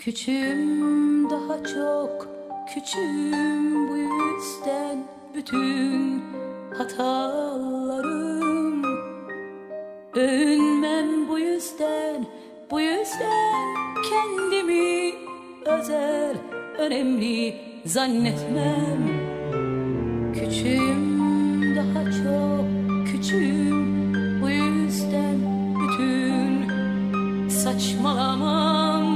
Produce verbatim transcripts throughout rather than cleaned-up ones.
Küçüğüm, daha çok küçüğüm, bu yüzden bütün hatalarım. Övünmem bu yüzden, bu yüzden kendimi özel, önemli zannetmem. Küçüğüm, daha çok küçüğüm, bu yüzden bütün saçmalamam.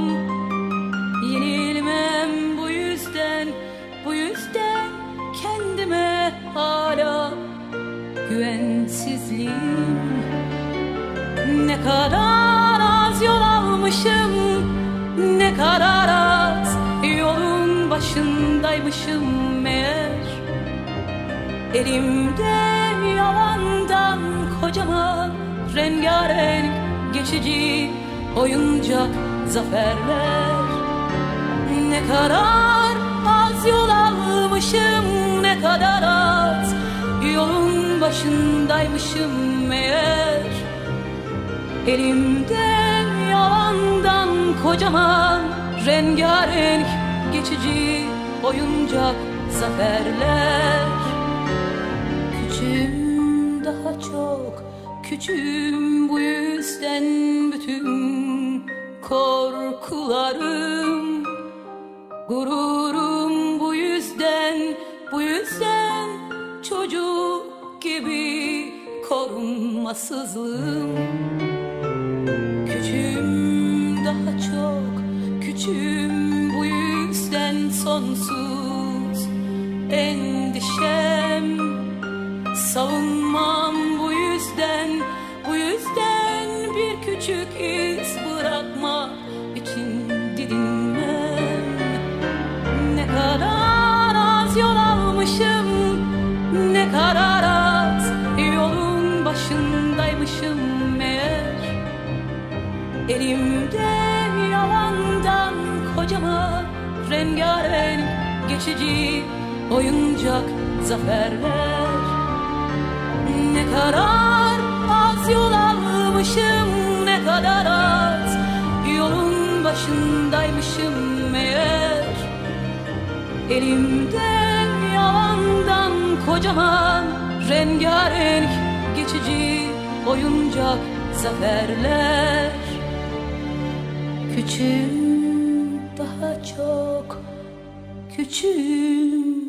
Yenilmem bu yüzden, bu yüzden kendime hala güvensizliğim. Ne kadar az yol almışım, ne kadar az yolun başındaymışım meğer. Elimde yalandan kocaman rengarenk geçici oyuncak zaferler. Ne kadar az yol almışım, ne kadar az yolun başındaymışım meğer. Elimde yalandan kocaman rengarenk geçici oyuncak zaferler. Küçüğüm, daha çok küçüğüm, bu yüzden bütün korkularım, gururum bu yüzden, bu yüzden çocuk gibi korunmasızlığım. Küçüğüm, daha çok küçüğüm, bu yüzden sonsuz endişem. Savunmam bu yüzden, bu yüzden bir küçük iz bırakmak için didinmem. Ne kadar az yol almışım, ne kadar az yolun başındaymışım meğer. Elimde yalandan kocaman rengarenk geçici oyuncak zaferler. Ne kadar az yol almışım, ne kadar az yolun başındaymışım meğer. Elimde yalandan kocaman rengarenk geçici oyuncak zaferler. Küçüğüm, daha çok küçüğüm.